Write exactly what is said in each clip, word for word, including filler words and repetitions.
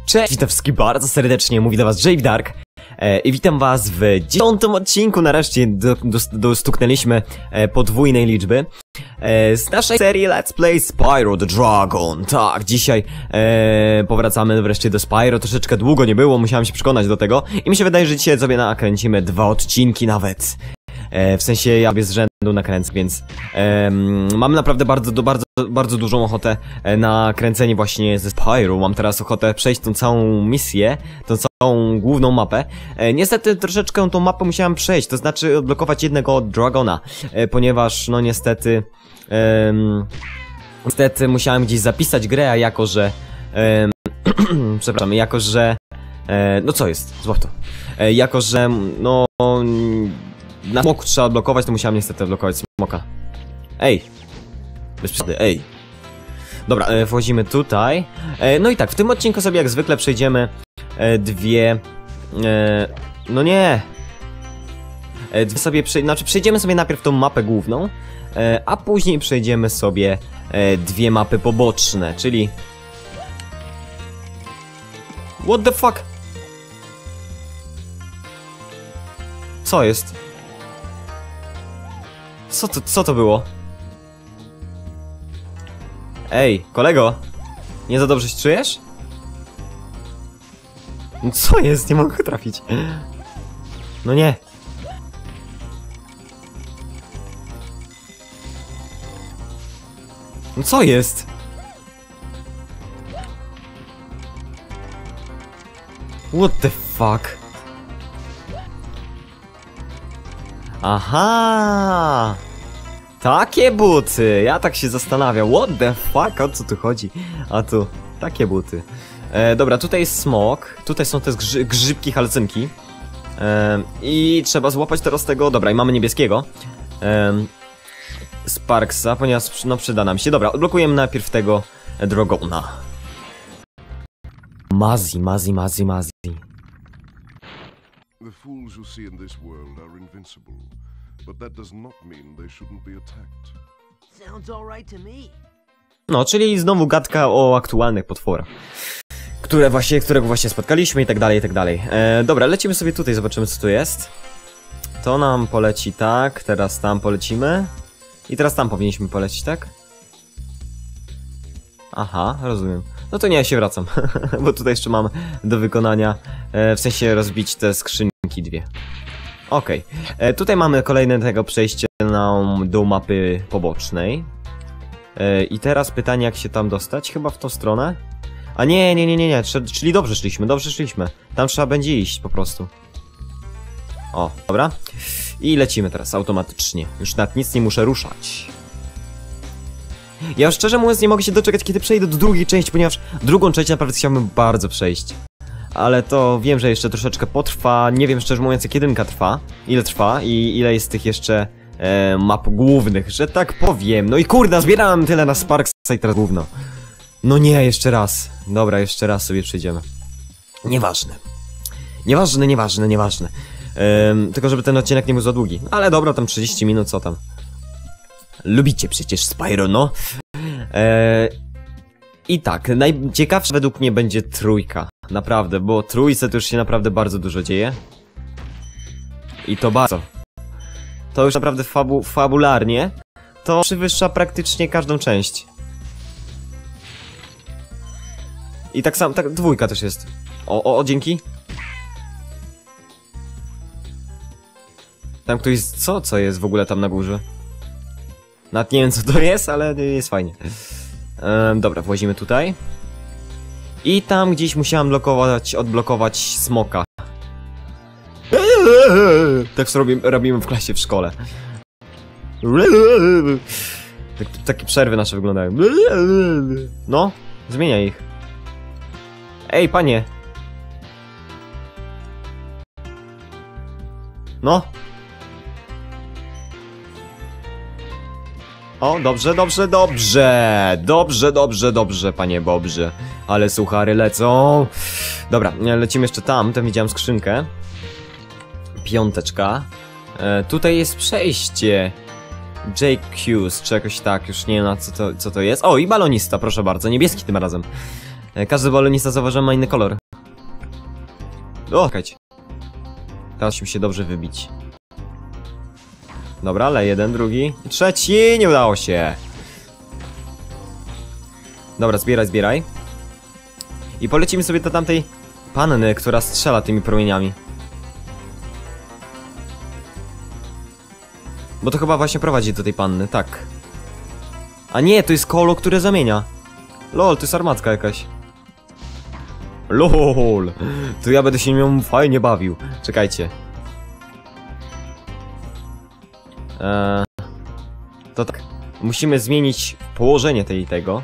Cześć, witam wszystkich bardzo serdecznie, mówi do was Jake Dark e, i witam was w dziesiątym odcinku, nareszcie do, do, dostuknęliśmy e, podwójnej liczby e, z naszej serii Let's Play Spyro the Dragon. Tak, dzisiaj e, powracamy wreszcie do Spyro, troszeczkę długo nie było, musiałem się przekonać do tego i mi się wydaje, że dzisiaj sobie nakręcimy dwa odcinki nawet. E, w sensie ja sobie z rzędu nakręcę, więc e, mam naprawdę bardzo, do, bardzo, bardzo dużą ochotę na kręcenie właśnie ze Spyro. Mam teraz ochotę przejść tą całą misję, tą całą główną mapę. E, niestety troszeczkę tą mapę musiałem przejść, to znaczy odblokować jednego Dragona, e, ponieważ no niestety e, niestety musiałem gdzieś zapisać grę, a jako że e, przepraszam, jako że e, no co jest, złap to, e, jako że no na smoku trzeba odblokować, to musiałem niestety odblokować smoka. Ej! Bez przesady, ej! Dobra, e, wchodzimy tutaj. E, no i tak, w tym odcinku sobie jak zwykle przejdziemy e, dwie... E, no nie! E, dwie sobie, prze, znaczy przejdziemy sobie najpierw tą mapę główną, e, a później przejdziemy sobie e, dwie mapy poboczne, czyli... What the fuck? Co jest? Co to, co to było? Ej, kolego! Nie za dobrze się czujesz? No co jest? Nie mogę trafić. No nie. No co jest? What the fuck? Aha! Takie buty! Ja tak się zastanawiam. What the fuck? O co tu chodzi? A tu, takie buty. E, dobra, tutaj jest smok. Tutaj są te grzy grzybki, halcynki. E, I trzeba złapać teraz tego. Dobra, i mamy niebieskiego. E, Sparksa, ponieważ no, przyda nam się. Dobra, odblokujemy najpierw tego Dragona. Mazi, Mazi, Mazi, Mazi. The fools you see in this world are invincible, but that does not mean they shouldn't be attacked. Sounds all right to me. No, czyli znowu gadka o aktualnych potworach, które właśnie, którego właśnie spotkaliśmy i tak dalej, i tak dalej. E, dobra, lecimy sobie tutaj, zobaczymy co tu jest. To nam poleci tak, teraz tam polecimy. I teraz tam powinniśmy polecić, tak? Aha, rozumiem. No to nie, ja się wracam, bo tutaj jeszcze mam do wykonania, e, w sensie rozbić te skrzynki dwie. Okej, okay. Tutaj mamy kolejne tego przejście na, do mapy pobocznej. E, I teraz pytanie, jak się tam dostać? Chyba w tą stronę? A nie, nie, nie, nie, nie, czyli dobrze szliśmy, dobrze szliśmy. Tam trzeba będzie iść po prostu. O, dobra. I lecimy teraz automatycznie. Już nad nic nie muszę ruszać. Ja już szczerze mówiąc nie mogę się doczekać, kiedy przejdę do drugiej części, ponieważ drugą część naprawdę chciałbym bardzo przejść. Ale to wiem, że jeszcze troszeczkę potrwa, nie wiem szczerze mówiąc jak jedynka trwa, ile trwa i ile jest tych jeszcze e, map głównych, że tak powiem. No i kurde, zbierałem tyle na Sparksa i teraz gówno. No nie, jeszcze raz. Dobra, jeszcze raz sobie przejdziemy. Nieważne. Nieważne, nieważne, nieważne. Ehm, tylko żeby ten odcinek nie był za długi. Ale dobra, tam trzydzieści minut, co tam. Lubicie przecież Spyro, no. Eee, I tak, najciekawsza według mnie będzie trójka. Naprawdę, bo trójce to już się naprawdę bardzo dużo dzieje. I to bardzo. To już naprawdę fabu fabularnie to przewyższa praktycznie każdą część. I tak samo, tak, dwójka też jest. O, o, o, dzięki. Tam ktoś, co, co jest w ogóle tam na górze? Nawet nie wiem co to jest, ale jest fajnie. Ehm, dobra, włazimy tutaj. I tam gdzieś musiałem blokować, odblokować smoka. Tak robimy, robimy w klasie w szkole. Tak, takie przerwy nasze wyglądają. No, zmieniaj ich. Ej, panie. No. O, dobrze, dobrze, dobrze. Dobrze, dobrze, dobrze, panie Bobrze. Ale suchary lecą. Dobra, lecimy jeszcze tam. Tam widziałem skrzynkę. Piąteczka. E, tutaj jest przejście. J Q's, czy jakoś tak, już nie wiem na co to, co to jest. O, i balonista, proszę bardzo, niebieski tym razem. E, każdy balonista, zauważyłem, ma inny kolor. O, czekajcie. Teraz musimy się dobrze wybić. Dobra, ale jeden, drugi i trzeci, nie udało się. Dobra, zbieraj, zbieraj. I polecimy sobie do tamtej panny, która strzela tymi promieniami. Bo to chyba właśnie prowadzi do tej panny, tak. A nie, to jest kolo, które zamienia. Lol, to jest armacka jakaś. LOL, to ja będę się nią fajnie bawił. Czekajcie. Eee, to tak. Musimy zmienić położenie tej tego.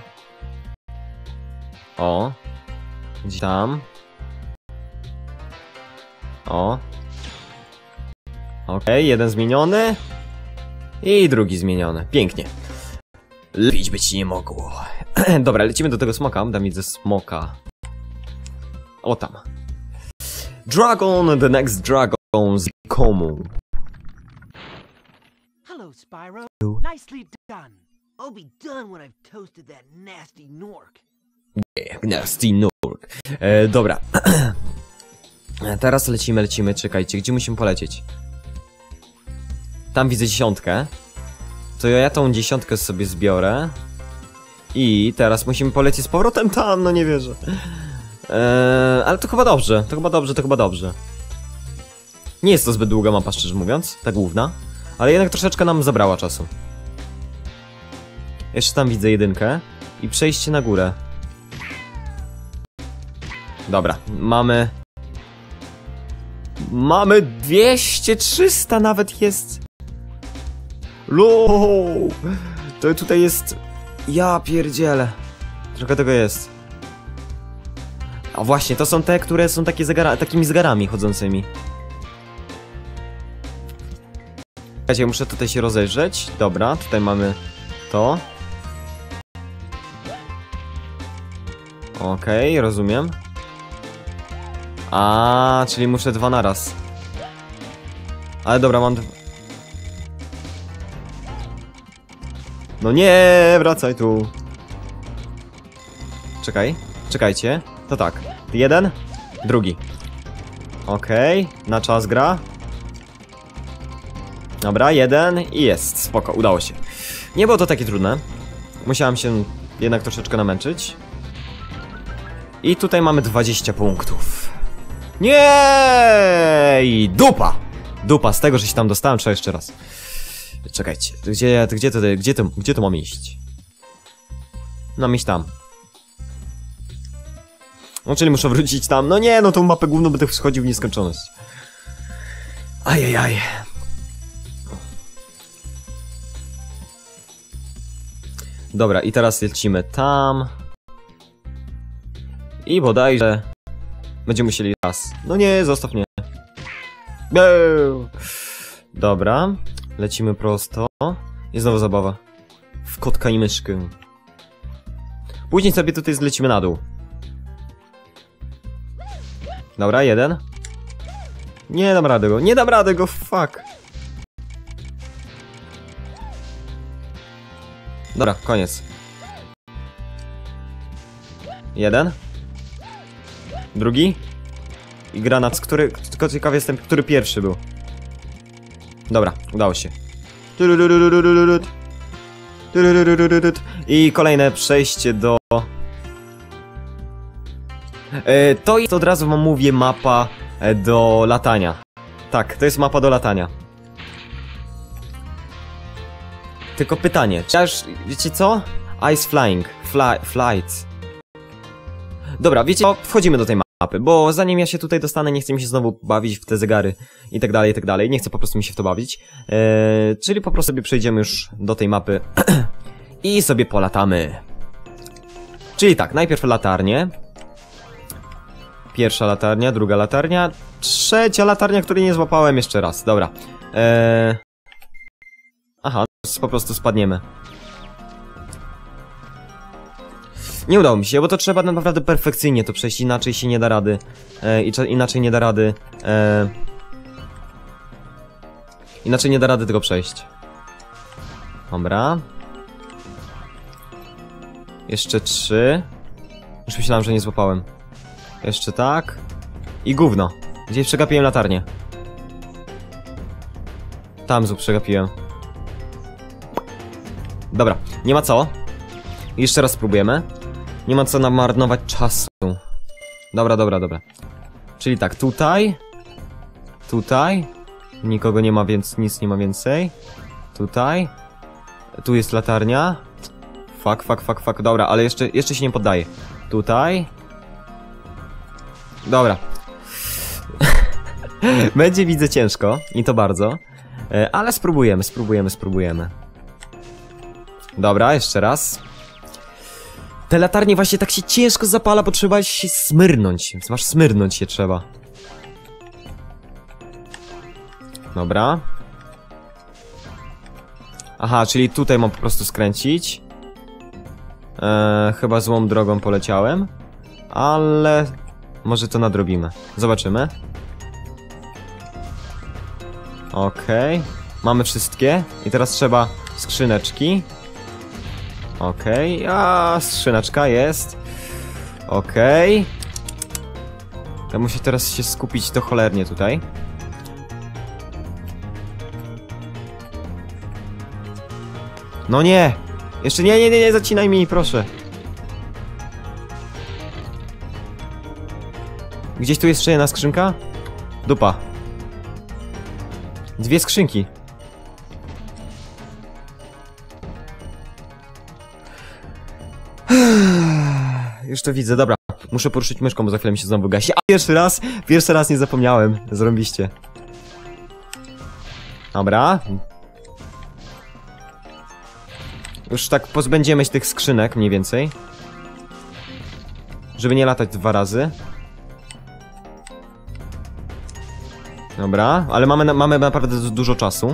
O. Gdzie tam? O. Okej, okay, jeden zmieniony. I drugi zmieniony. Pięknie. Lepiej być nie mogło. Dobra, lecimy do tego smoka. Dam mi ze smoka. O tam. Dragon, the next dragon z komu. Hello, Spyro. Nicely done. I'll be done when I've toasted that nasty Nork. Yeah, nasty Nork. E, dobra. Teraz lecimy, lecimy. Czekajcie, gdzie musimy polecieć? Tam widzę dziesiątkę. To ja tą dziesiątkę sobie zbiorę. I teraz musimy polecieć z powrotem tam, no nie wierzę. Eee, ale to chyba dobrze, to chyba dobrze, to chyba dobrze. Nie jest to zbyt długa mapa, szczerze mówiąc, ta główna. Ale jednak troszeczkę nam zabrała czasu. Jeszcze tam widzę jedynkę. I przejście na górę. Dobra, mamy... Mamy dwieście, trzysta nawet jest. Lol. To tutaj jest... Ja pierdzielę. Trochę tego jest. A właśnie, to są te, które są takie zegara takimi zegarami chodzącymi. Słuchajcie, muszę tutaj się rozejrzeć. Dobra, tutaj mamy to. Okej, okay, rozumiem. A, czyli muszę dwa naraz. Ale dobra, mam... No nie, wracaj tu. Czekaj, czekajcie. To tak, jeden, drugi. Okej, okay, na czas gra. Dobra, jeden i jest, spoko, udało się. Nie było to takie trudne. Musiałem się jednak troszeczkę namęczyć. I tutaj mamy dwadzieścia punktów. Nie! I dupa! Dupa, z tego, że się tam dostałem, trzeba jeszcze raz. Czekajcie, gdzie, gdzie, to, gdzie, to, gdzie to mam iść? Mam iść tam. No, czyli muszę wrócić tam. No nie, no tą mapę główną będę schodził w nieskończoność. Ajajaj. Dobra, i teraz lecimy tam. I bodajże będziemy musieli raz. No nie, zostaw mnie. Dobra, lecimy prosto. I znowu zabawa. W kotka i myszkę. Później sobie tutaj zlecimy na dół. Dobra, jeden. Nie dam rady go, nie dam rady go, fuck. Dobra, koniec. Jeden. Drugi. I granat, z który... Tylko ciekawy jestem, który pierwszy był. Dobra, udało się. I kolejne przejście do... E, to jest, od razu wam mówię, mapa do latania. Tak, to jest mapa do latania. Tylko pytanie, czy ja już, wiecie co? Ice Flying, fly, Flight. Dobra, wiecie co? Wchodzimy do tej mapy, bo zanim ja się tutaj dostanę, nie chcę mi się znowu bawić w te zegary i tak dalej, i tak dalej. Nie chcę po prostu mi się w to bawić. Eee, czyli po prostu sobie przejdziemy już do tej mapy i sobie polatamy. Czyli tak, najpierw latarnie. Pierwsza latarnia, druga latarnia, trzecia latarnia, której nie złapałem jeszcze raz. Dobra. Eee... Aha, po prostu spadniemy. Nie udało mi się, bo to trzeba naprawdę perfekcyjnie to przejść, inaczej się nie da rady. E, inaczej nie da rady. E, inaczej nie da rady tego przejść. Dobra. Jeszcze trzy. Już myślałem, że nie złapałem. Jeszcze tak. I gówno. Gdzieś przegapiłem latarnię. Tam zup przegapiłem. Dobra, nie ma co. Jeszcze raz spróbujemy. Nie ma co namarnować czasu. Dobra, dobra, dobra. Czyli tak, tutaj. Tutaj. Nikogo nie ma, więc nic nie ma więcej. Tutaj. Tu jest latarnia. Fuck, fuck, fuck, fuck. Dobra, ale jeszcze, jeszcze się nie poddaje. Tutaj. Dobra. Będzie, widzę, ciężko. I to bardzo. Ale spróbujemy, spróbujemy, spróbujemy. Dobra, jeszcze raz. Te latarnie właśnie tak się ciężko zapala, bo trzeba się smyrnąć. Więc masz smyrnąć się trzeba. Dobra. Aha, czyli tutaj mam po prostu skręcić. Eee, chyba złą drogą poleciałem. Ale... może to nadrobimy. Zobaczymy. Okej. Okay. Mamy wszystkie. I teraz trzeba skrzyneczki. Okej. Okay. A skrzyneczka jest. Okej. Okay. Ja muszę teraz się skupić to cholernie tutaj. No nie! Jeszcze nie, nie, nie, nie zacinaj mi, proszę. Gdzieś tu jest jeszcze jedna skrzynka? Dupa. Dwie skrzynki. Już to widzę, dobra. Muszę poruszyć myszką, bo za chwilę mi się znowu gasi. A pierwszy raz, pierwszy raz nie zapomniałem. Zrobiście. Dobra. Już tak pozbędziemy się tych skrzynek mniej więcej. Żeby nie latać dwa razy. Dobra, ale mamy, mamy naprawdę dużo czasu.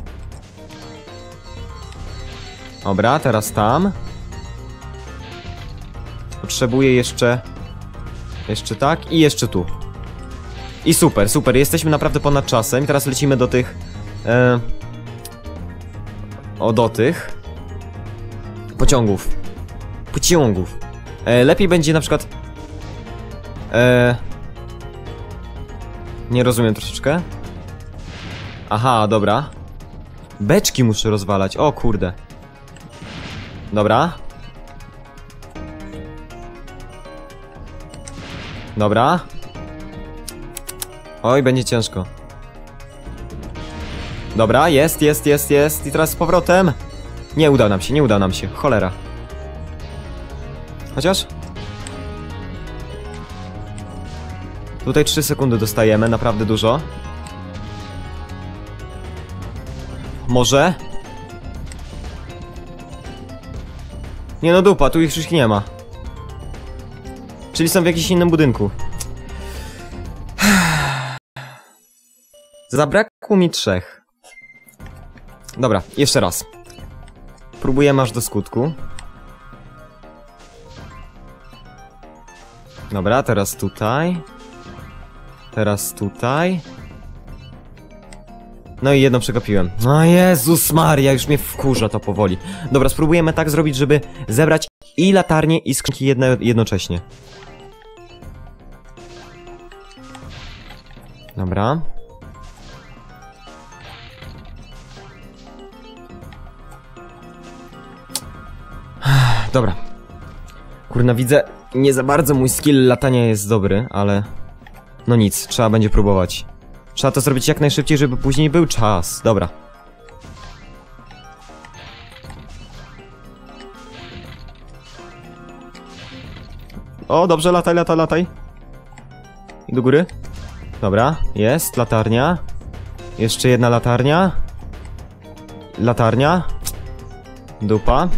Dobra, teraz tam. Potrzebuję jeszcze... Jeszcze tak i jeszcze tu. I super, super, jesteśmy naprawdę ponad czasem. I teraz lecimy do tych... E... O, do tych... Pociągów. Pociągów. E, lepiej będzie na przykład... E... Nie rozumiem troszeczkę. Aha, dobra. Beczki muszę rozwalać, o kurde. Dobra. Dobra. Oj, będzie ciężko. Dobra, jest, jest, jest, jest. I teraz z powrotem. Nie uda nam się, nie uda nam się. Cholera. Chociaż... Tutaj trzy sekundy dostajemy, naprawdę dużo. Może? Nie no dupa, tu ich już nie ma. Czyli są w jakimś innym budynku. Zabrakło mi trzech. Dobra, jeszcze raz. Próbujemy aż do skutku. Dobra, teraz tutaj. Teraz tutaj. No i jedno przegapiłem. No Jezus Maria, już mnie wkurza to powoli. Dobra, spróbujemy tak zrobić, żeby zebrać i latarnię, i skrzynki jedne, jednocześnie. Dobra. Dobra. Kurna, widzę, nie za bardzo mój skill latania jest dobry, ale... No nic, trzeba będzie próbować. Trzeba to zrobić jak najszybciej, żeby później był czas. Dobra. O, dobrze, lataj, lataj, lataj. I do góry. Dobra, jest, latarnia. Jeszcze jedna latarnia. Latarnia. Dupa.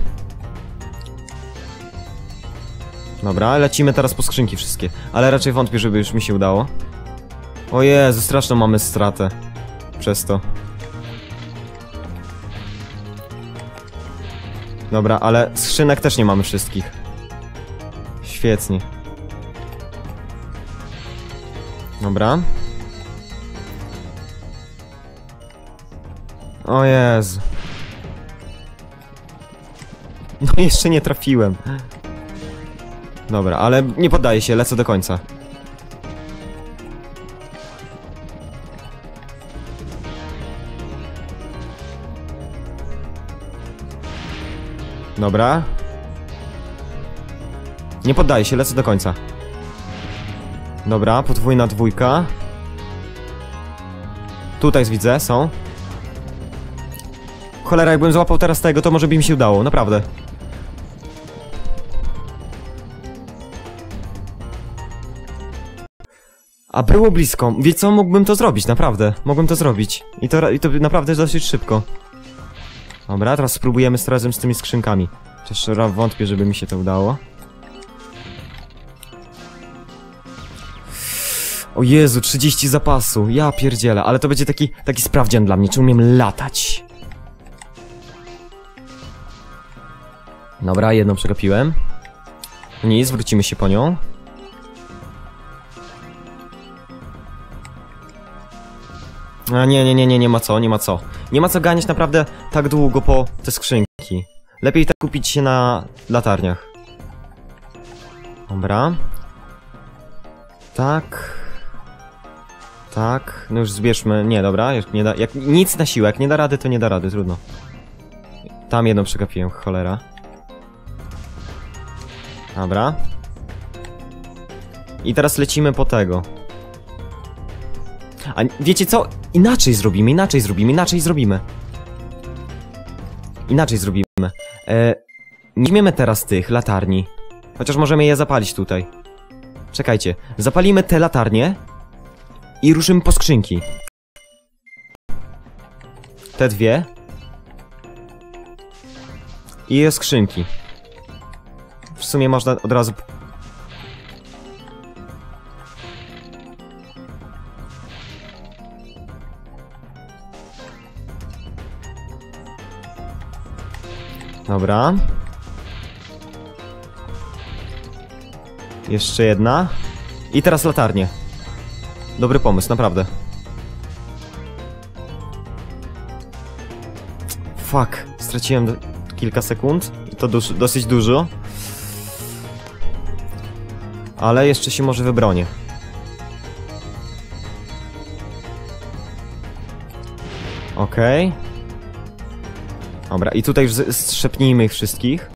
Dobra, lecimy teraz po skrzynki wszystkie. Ale raczej wątpię, żeby już mi się udało. O Jezu, straszną mamy stratę. Przez to. Dobra, ale skrzynek też nie mamy wszystkich. Świetnie. Dobra. O Jezu. No jeszcze nie trafiłem. Dobra, ale nie poddaję się, lecę do końca. Dobra. Nie poddaję się, lecę do końca. Dobra, podwójna dwójka. Tutaj widzę, są. Cholera, jakbym złapał teraz tego, to może by mi się udało, naprawdę. A było blisko. Wie co, mógłbym to zrobić, naprawdę. Mogłem to zrobić. I to, i to naprawdę dosyć szybko. Dobra, teraz spróbujemy z razem z tymi skrzynkami. Chociaż wątpię, żeby mi się to udało. O Jezu, trzydzieści zapasu. Ja pierdzielę, ale to będzie taki, taki sprawdzian dla mnie, czy umiem latać. Dobra, jedną przegapiłem. Nic, wrócimy się po nią. A nie, nie, nie, nie, nie ma co, nie ma co. Nie ma co ganiać naprawdę tak długo po te skrzynki. Lepiej tak kupić się na latarniach. Dobra. Tak. Tak, no już zbierzmy. Nie, dobra, jak nie da, jak nic na siłę, jak nie da rady, to nie da rady, trudno. Tam jedną przegapiłem, cholera. Dobra. I teraz lecimy po tego. A wiecie co? Inaczej zrobimy, inaczej zrobimy, inaczej zrobimy. Inaczej zrobimy. E, nie weźmiemy teraz tych latarni. Chociaż możemy je zapalić tutaj. Czekajcie, zapalimy te latarnie i ruszymy po skrzynki. Te dwie. I skrzynki. W sumie można od razu... Dobra. Jeszcze jedna. I teraz latarnie. Dobry pomysł, naprawdę. Fuck, straciłem kilka sekund. I to dos dosyć dużo. Ale jeszcze się może wybronię. Okej. Okay. Dobra, i tutaj już strzepnijmy ich wszystkich.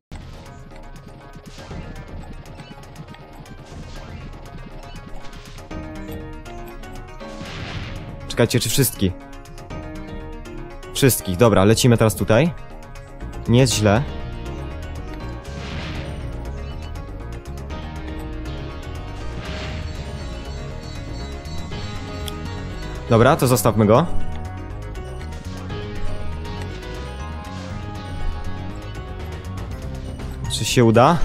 Czekajcie, czy wszystkich? Wszystkich, dobra, lecimy teraz tutaj. Nie jest źle. Dobra, to zostawmy go. Czy się uda?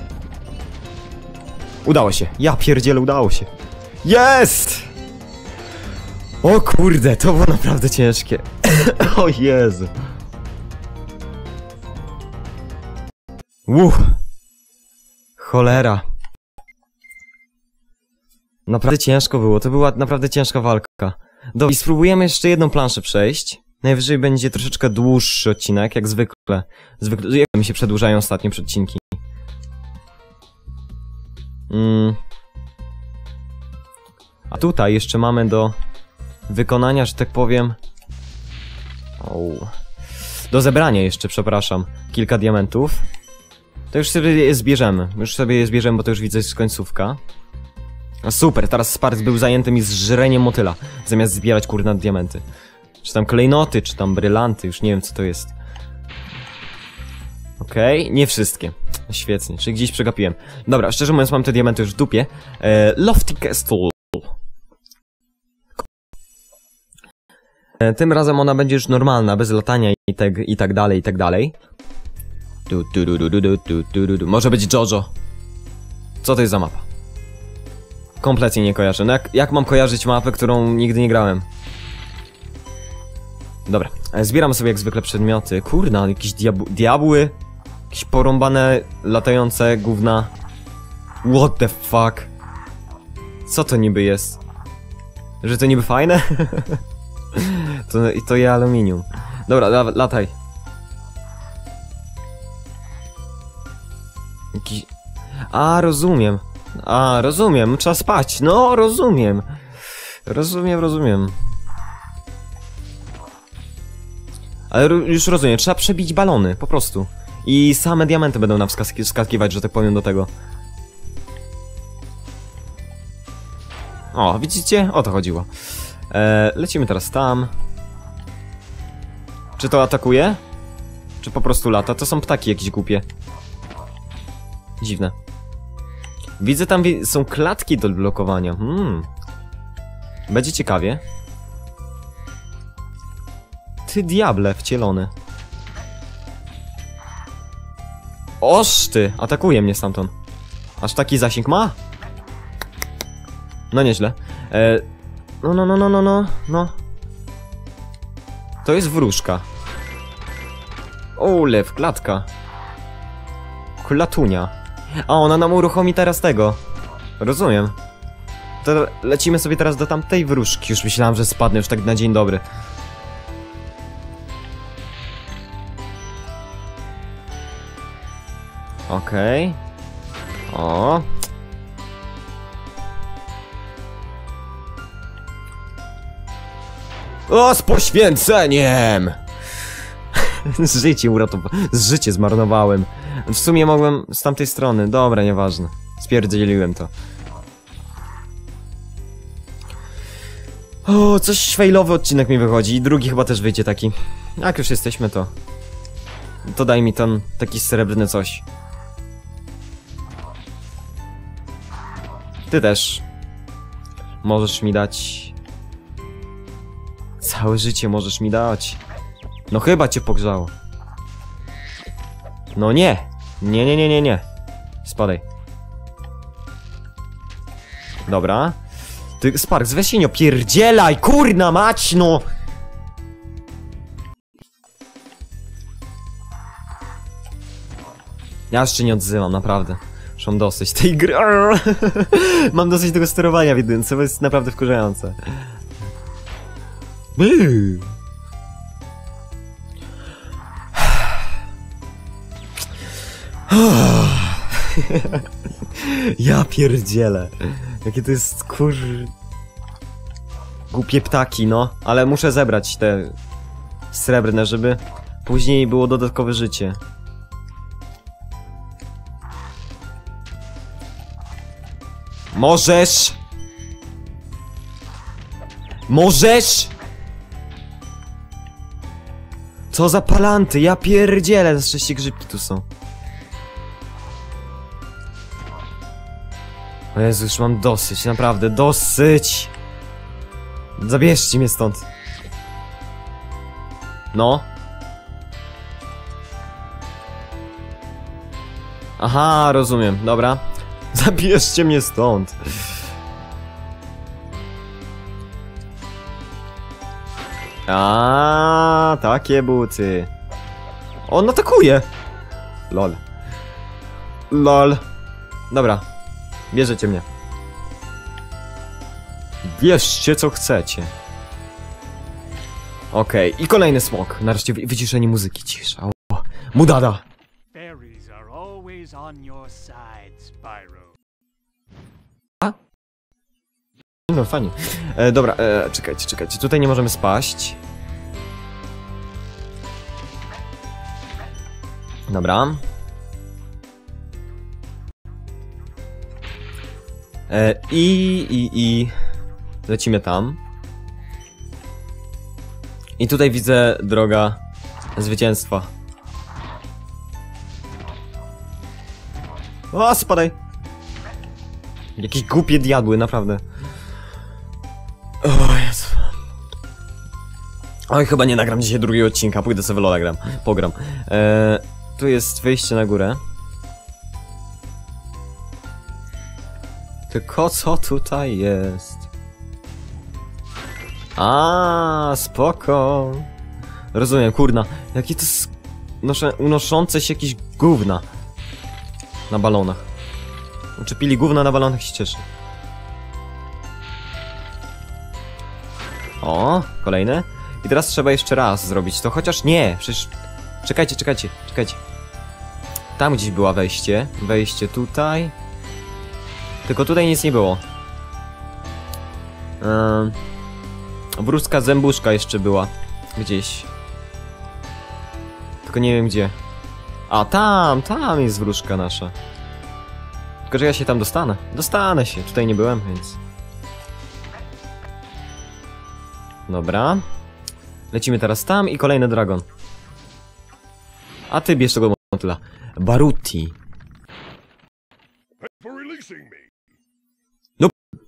Udało się. Ja pierdzielę, udało się. Jest! O kurde, to było naprawdę ciężkie. O Jezu. Uff. Cholera. Naprawdę ciężko było, to była naprawdę ciężka walka. Dobra, i spróbujemy jeszcze jedną planszę przejść. Najwyżej będzie troszeczkę dłuższy odcinek, jak zwykle. Zwykle, jak mi się przedłużają ostatnie odcinki. Mm. A tutaj jeszcze mamy do wykonania, że tak powiem... O. Do zebrania jeszcze, przepraszam, kilka diamentów. To już sobie je zbierzemy. Już sobie je zbierzemy, bo to już widzę jest końcówka. A super, teraz Sparks był zajęty mi zżreniem motyla, zamiast zbierać kurna diamenty. Czy tam klejnoty, czy tam brylanty, już nie wiem co to jest. Okej, okay, nie wszystkie. Świetnie, czyli gdzieś przegapiłem. Dobra, szczerze mówiąc mam te diamenty już w dupie. E, Lofty Castle. E, tym razem ona będzie już normalna, bez latania i tak, i tak dalej, i tak dalej. Du, du, du, du, du, du, du, du, du. Może być JoJo. Co to jest za mapa? Kompletnie nie kojarzę. No jak, jak mam kojarzyć mapę, którą nigdy nie grałem? Dobra, zbieram sobie jak zwykle przedmioty. Kurna, jakieś diab diabły. Jakieś porąbane, latające gówna. What the fuck? Co to niby jest? Że to niby fajne? to, to je aluminium. Dobra, la lataj. Jakiś... A, rozumiem. A, rozumiem, trzeba spać. No, rozumiem. Rozumiem, rozumiem. Ale już rozumiem, trzeba przebić balony, po prostu. I same diamenty będą nam wskaz- wskakiwać, że tak powiem, do tego. O, widzicie? O to chodziło. E, lecimy teraz tam. Czy to atakuje? Czy po prostu lata? To są ptaki jakieś głupie. Dziwne. Widzę, tam wi są klatki do blokowania. Hmm. Będzie ciekawie. Ty diable wcielony. Oż ty! Atakuje mnie stamtąd. Aż taki zasięg ma? No nieźle. E, no, no, no, no, no, no, no. To jest wróżka. O, lew, klatka. Klatunia. A ona nam uruchomi teraz tego. Rozumiem. To lecimy sobie teraz do tamtej wróżki. Już myślałem, że spadnę już tak na dzień dobry. Okej. Okay. O. O, z poświęceniem! Życie uratowałem. Życie zmarnowałem. W sumie mogłem z tamtej strony. Dobra, nieważne. Spierdzieliłem to. O, coś failowy odcinek mi wychodzi. I drugi chyba też wyjdzie taki. Jak już jesteśmy, to... To daj mi ten taki srebrny coś. Ty też. Możesz mi dać... Całe życie możesz mi dać. No chyba cię pogrzało. No nie. Nie, nie, nie, nie, nie. Spadaj. Dobra. Ty, Sparks, weź się nie opierdzielaj, kurna mać, no! Ja jeszcze nie odzywam, naprawdę. Już mam dosyć tej gry. Mam dosyć tego sterowania w jedynce, bo jest naprawdę wkurzające. Ja pierdzielę. Jakie to jest kur... Głupie ptaki, no. Ale muszę zebrać te srebrne, żeby później było dodatkowe życie. Możesz! Możesz! Co za palanty, ja pierdzielę, z sześci grzybki tu są. O Jezu, już mam dosyć, naprawdę, dosyć! Zabierzcie mnie stąd. No. Aha, rozumiem, dobra. Zabierzcie mnie stąd. A, takie buty. On atakuje. Lol. Lol. Dobra. Bierzecie mnie. Bierzcie co chcecie. Okej, okay. I kolejny smok. Nareszcie wyciszenie muzyki. Cisza. O, Mudada. Fairies are always on your side, Spyro. A? No fajnie. E, dobra, e, czekajcie, czekajcie. Tutaj nie możemy spaść. Dobra. E, I, i, i... Lecimy tam. I tutaj widzę droga zwycięstwa. O, spadaj! Jakieś głupie diabły, naprawdę. O Jezu. Oj, chyba nie nagram dzisiaj drugiego odcinka, pójdę sobie w LoL'a gram, pogram. Eee, tu jest wejście na górę. Tylko co tutaj jest? A, spoko. Rozumiem, kurna. Jakie to jest unoszące się jakieś gówna na balonach. Uczepili gówna na balonach, się cieszy. O, kolejne. I teraz trzeba jeszcze raz zrobić to, chociaż nie, przecież... Czekajcie, czekajcie, czekajcie. Tam gdzieś była wejście. Wejście tutaj. Tylko tutaj nic nie było. Ehm, wróżka zębuszka jeszcze była. Gdzieś. Tylko nie wiem gdzie. A tam, tam jest wróżka nasza. Tylko że ja się tam dostanę. Dostanę się, tutaj nie byłem, więc... Dobra. Lecimy teraz tam i kolejny dragon. A ty bierz tego motyla. Baruti. No.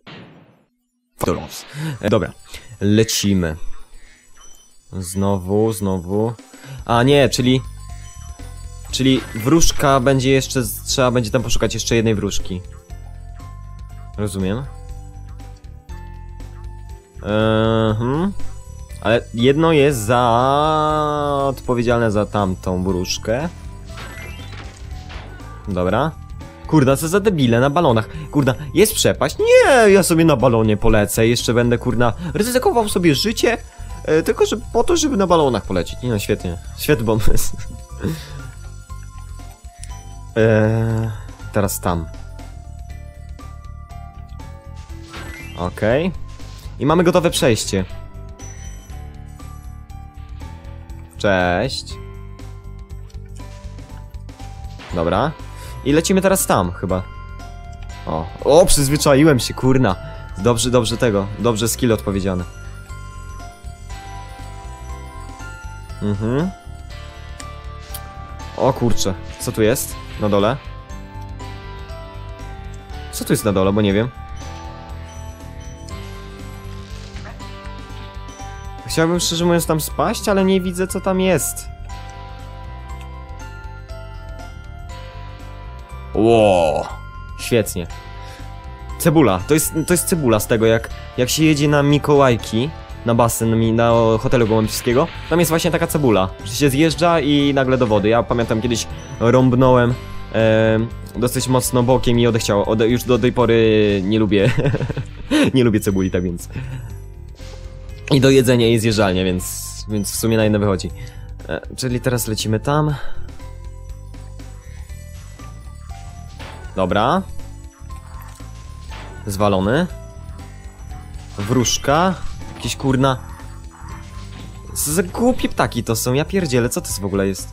Dobra. Lecimy. Znowu, znowu. A nie, czyli... Czyli wróżka będzie jeszcze... Trzeba będzie tam poszukać jeszcze jednej wróżki. Rozumiem. Mhm. Ale jedno jest za... odpowiedzialne za tamtą wróżkę. Dobra. Kurda, co za debile na balonach. Kurda, jest przepaść? Nie, ja sobie na balonie polecę. Jeszcze będę, kurna, ryzykował sobie życie. E, tylko, że po to, żeby na balonach polecieć. Nie no, świetnie. Świetny pomysł. e, teraz tam. Okej. Okay. I mamy gotowe przejście. Cześć. Dobra. I lecimy teraz tam, chyba. O, o, przyzwyczaiłem się, kurna. Dobrze, dobrze tego. Dobrze skill odpowiedziane. Mhm. O kurczę. Co tu jest? Na dole? Co tu jest na dole, bo nie wiem. Chciałbym szczerze mówiąc tam spaść, ale nie widzę co tam jest. Ło, świetnie. Cebula, to jest, to jest cebula z tego, jak, jak się jedzie na Mikołajki, na basen, na hotelu Gołębskiego, tam jest właśnie taka cebula, że się zjeżdża i nagle do wody. Ja pamiętam kiedyś rąbnąłem e, dosyć mocno bokiem i odechciało. Ode, już do tej pory nie lubię, nie lubię cebuli, tak więc... I do jedzenia jest zjeżdżalnia, więc, więc w sumie na jedno wychodzi. E, czyli teraz lecimy tam. Dobra. Zwalony. Wróżka. Jakieś kurna... Co za głupie ptaki to są, ja pierdzielę, co to w ogóle jest?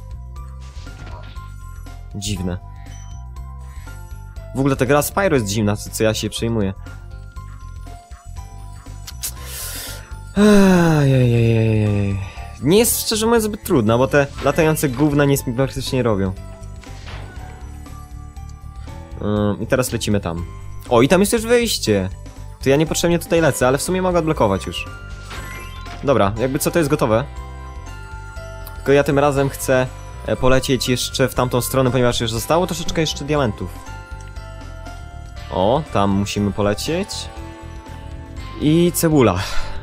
Dziwne. W ogóle ta gra Spyro jest dziwna, co, co ja się przejmuję. Ejejejej. Nie jest szczerze mówiąc zbyt trudna, bo te latające gówna nic mi praktycznie robią. Ym, I teraz lecimy tam. O, i tam jest już wyjście. To ja niepotrzebnie tutaj lecę, ale w sumie mogę odblokować już. Dobra, jakby co to jest gotowe. Tylko ja tym razem chcę polecieć jeszcze w tamtą stronę, ponieważ już zostało troszeczkę jeszcze diamentów. O, tam musimy polecieć. I cebula.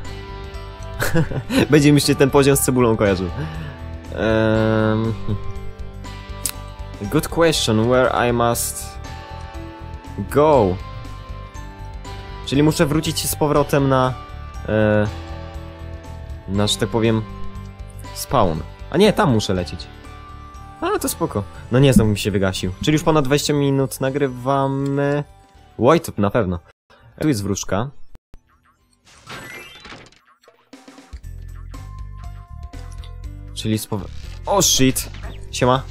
Będzie mi się ten poziom z cebulą kojarzył. Um, good question, where I must go? Czyli muszę wrócić z powrotem na... E, na, że tak powiem... spawn. A nie, tam muszę lecieć. A, to spoko. No nie, znowu mi się wygasił. Czyli już ponad dwadzieścia minut nagrywamy... Oj, to na pewno. Tu jest wróżka. Czyli z powrotem... O, shit! Siema.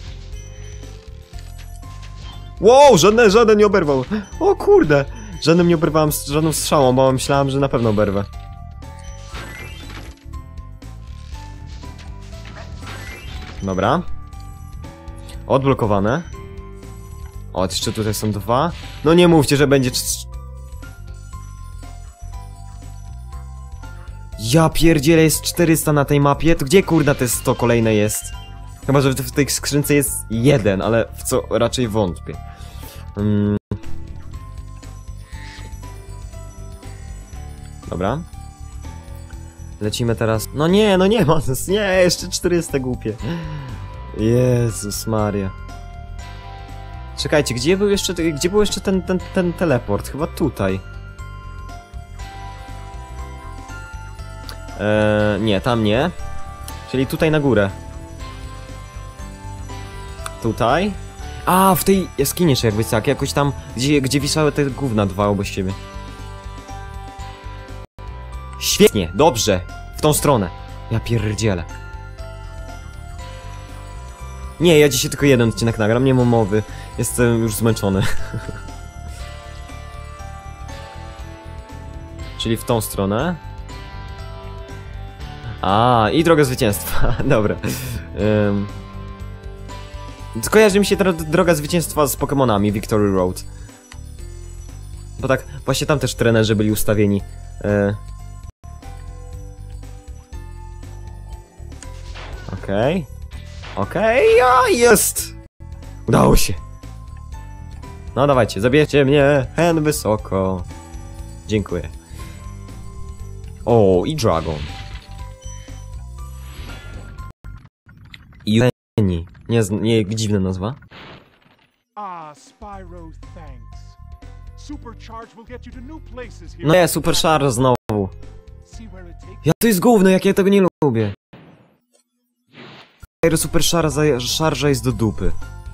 Wow, żadne, żaden nie oberwał. O kurde! Żadnym nie oberwałem, żadną strzałą, bo myślałem, że na pewno oberwę. Dobra. Odblokowane. O, jeszcze tutaj są dwa. No nie mówcie, że będzie... Ja pierdzielę, jest czterysta na tej mapie. To gdzie kurda te sto kolejne jest? Chyba, że w tej skrzynce jest jeden, ale w co raczej wątpię. Hmm. Dobra. Lecimy teraz... No nie, no nie ma, nie, jeszcze czterysta głupie. Jezus Maria. Czekajcie, gdzie był jeszcze, gdzie był jeszcze ten, ten, ten teleport? Chyba tutaj. Eee, nie, tam nie. Czyli tutaj na górę. Tutaj. A, w tej jaskini czy jakby tak, jakoś tam, gdzie, gdzie wisały te gówna dwa obok siebie. Świetnie, dobrze, w tą stronę. Ja pierdzielę. Nie, ja dzisiaj tylko jeden odcinek nagram, nie mam mowy. Jestem już zmęczony. Czyli w tą stronę. A, i droga zwycięstwa. Dobra. Um. Skojarzy mi się teraz droga zwycięstwa z Pokemonami, Victory Road. Bo tak, właśnie tam też trenerzy byli ustawieni. E... Okej. Okay. Okej, okay. A jest! Udało się. No dawajcie, zabierzcie mnie hen wysoko. Dziękuję. O, i Dragon. I Lenny. Nie, nie, dziwna nazwa. Ah, Spyro, thanks. Supercharge will get you to new places here. No nie, Super Charge znowu. See where it takes Ja to jest gówno, jak ja tego nie lubię. Super Charge jest do dupy.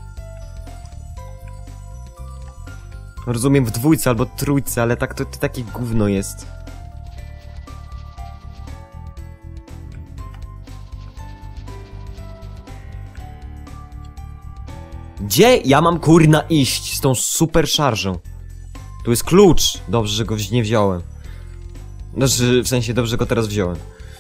Rozumiem w dwójce albo trójce, ale tak to, to takie gówno jest. Gdzie ja mam kurna iść z tą super szarżą? Tu jest klucz. Dobrze, że go nie wziąłem. Znaczy, w sensie dobrze, że go teraz wziąłem.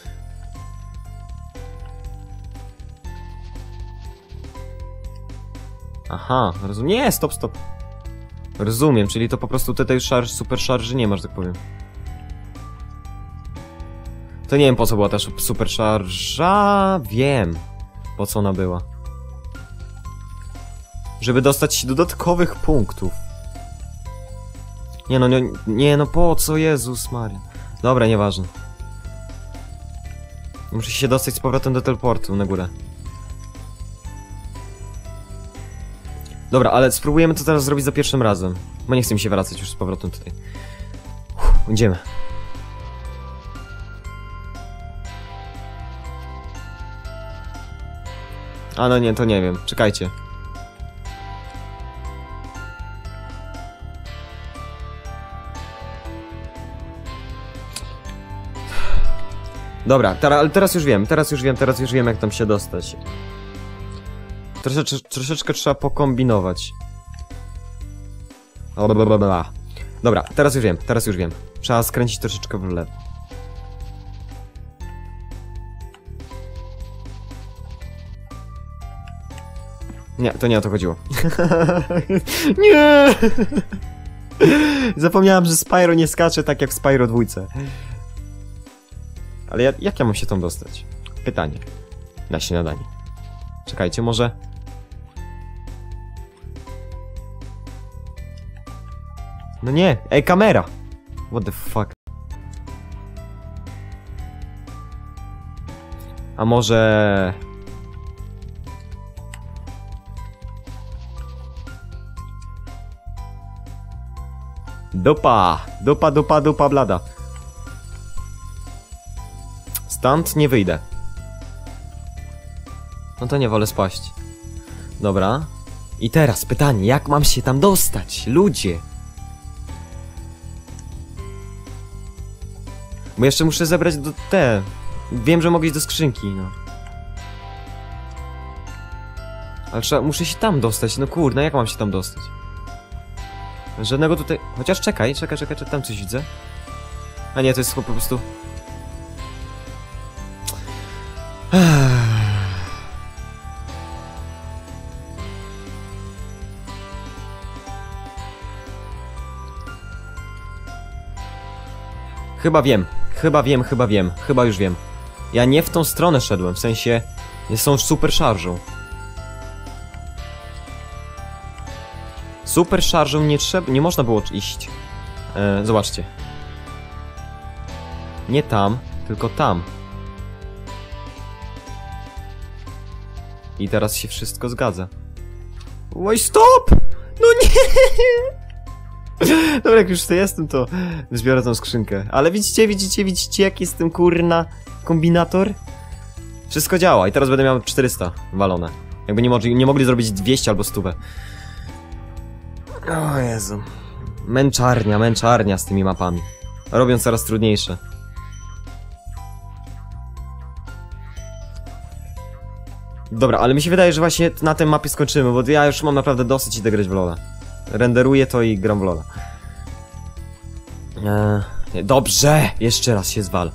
Aha, rozumiem. Nie, stop, stop. Rozumiem, czyli to po prostu tutaj szarż, super szarży nie masz, tak powiem. To nie wiem, po co była ta super szarża. Wiem, po co ona była. Żeby dostać dodatkowych punktów. Nie no, nie, nie no, po co, Jezus Maria. Dobra, nieważne. Muszę się dostać z powrotem do teleportu na górę. Dobra, ale spróbujemy to teraz zrobić za pierwszym razem. Bo nie chcę mi się wracać już z powrotem tutaj. Uff, idziemy. A no nie, to nie wiem. Czekajcie. Dobra, teraz, ale teraz już wiem, teraz już wiem, teraz już wiem, jak tam się dostać. Troszeczkę, troszeczkę trzeba pokombinować. Dobra, teraz już wiem, teraz już wiem. Trzeba skręcić troszeczkę w lewo. Nie, to nie o to chodziło. Nie! Zapomniałem, że Spyro nie skacze tak jak w Spyro dwójce. Ale ja, jak ja mam się tam dostać? Pytanie. Na śniadanie. Czekajcie, może... No nie, ej, kamera! What the fuck? A może... Dupa! Dupa, dupa, dupa, blada. Stąd nie wyjdę. No to nie wolę spaść. Dobra. I teraz pytanie, jak mam się tam dostać? Ludzie! Bo jeszcze muszę zebrać do te... Wiem, że mogę iść do skrzynki, no. Ale trzeba, muszę się tam dostać, no kurde, jak mam się tam dostać? Żadnego tutaj... Chociaż czekaj, czekaj, czekaj, czekaj, tam coś widzę. A nie, to jest po prostu... Chyba wiem, chyba wiem, chyba wiem, chyba już wiem. Ja nie w tą stronę szedłem, w sensie... Nie są super szarżą. Super szarżą nie trzeba... Nie można było iść. E, zobaczcie. Nie tam, tylko tam. I teraz się wszystko zgadza. Oj, stop! No nie! Dobra, jak już to jestem, to zbiorę tą skrzynkę. Ale widzicie, widzicie, widzicie, jak jest ten kurna kombinator? Wszystko działa i teraz będę miał czterysta walone. Jakby nie, mo nie mogli zrobić dwieście albo sto. O Jezu. Męczarnia, męczarnia z tymi mapami. Robią coraz trudniejsze. Dobra, ale mi się wydaje, że właśnie na tej mapie skończymy, bo ja już mam naprawdę dosyć idę grać w LoL'a. Renderuję to i gram w LoL'a. Eee, dobrze! Jeszcze raz się zwal.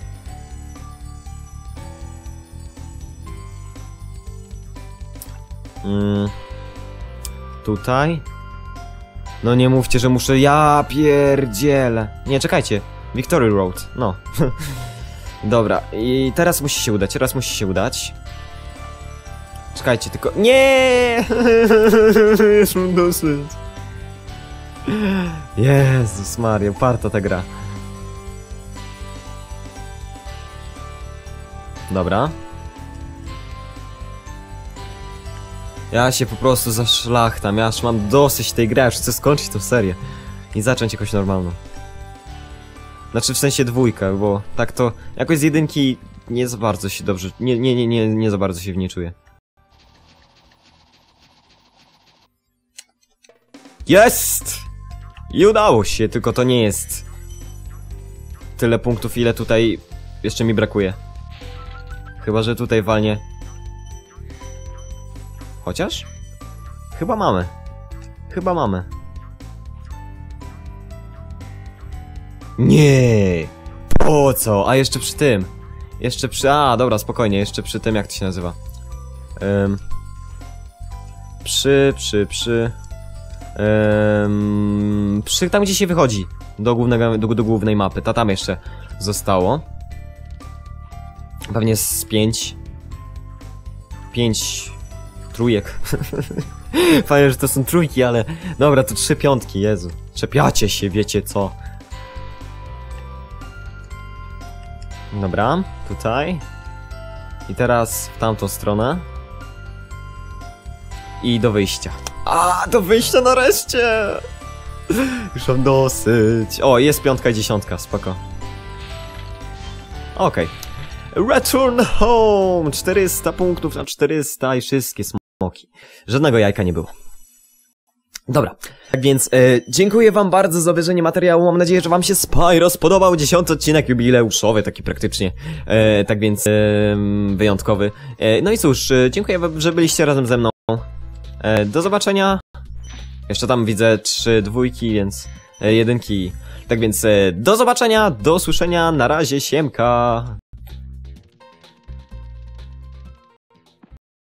Mm, tutaj? No nie mówcie, że muszę... Ja pierdzielę. Nie, czekajcie. Victory Road. No. Dobra, i teraz musi się udać, teraz musi się udać. Czekajcie, tylko... Nie! Już mam dosyć. Jezus Maria, uparta ta gra. Dobra. Ja się po prostu zaszlachtam, ja już mam dosyć tej gry, ja już chcę skończyć tę serię. I zacząć jakoś normalną. Znaczy w sensie dwójkę, bo tak to jakoś z jedynki nie za bardzo się dobrze... Nie, nie, nie, nie, nie za bardzo się w niej czuję. Jest! I udało się, tylko to nie jest tyle punktów, ile tutaj jeszcze mi brakuje. Chyba, że tutaj walnie. Chociaż? Chyba mamy. Chyba mamy. Nie! Po co? A jeszcze przy tym. Jeszcze przy... A, dobra, spokojnie. Jeszcze przy tym, jak to się nazywa. Um, przy, przy, przy... Um, przy tam, gdzie się wychodzi do, głównego, do, do głównej mapy. Ta tam jeszcze zostało. Pewnie z pięć. Pięć... Trójek. Fajnie, że to są trójki, ale... Dobra, to trzy piątki, Jezu. Czepiacie się, wiecie co. Dobra, tutaj. I teraz w tamtą stronę. I do wyjścia. A, do wyjścia nareszcie! Już mam dosyć. O, jest piątka i dziesiątka, spoko. Okej. Okay. Return home! czterysta punktów na czterysta i wszystkie smoki. Żadnego jajka nie było. Dobra, tak więc e, dziękuję wam bardzo za obejrzenie materiału, mam nadzieję, że wam się Spyro spodobał, dziesiąty odcinek jubileuszowy, taki praktycznie, e, tak więc e, wyjątkowy. E, no i cóż, e, dziękuję wam, że byliście razem ze mną, e, do zobaczenia, jeszcze tam widzę trzy dwójki, więc e, jedynki, tak więc e, do zobaczenia, do usłyszenia, na razie, siemka.